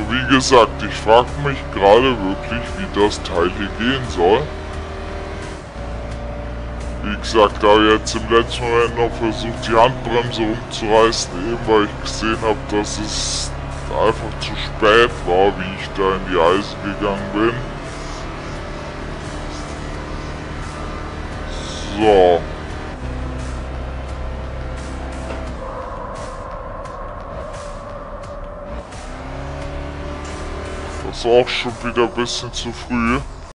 wie gesagt, ich frage mich gerade wirklich, wie das Teil hier gehen soll. Wie gesagt, da habe ich jetzt im letzten Moment noch versucht, die Handbremse umzureißen, eben weil ich gesehen habe, dass es einfach zu spät war, wie ich da in die Eisen gegangen bin. So. Das ist auch schon wieder ein bisschen zu früh.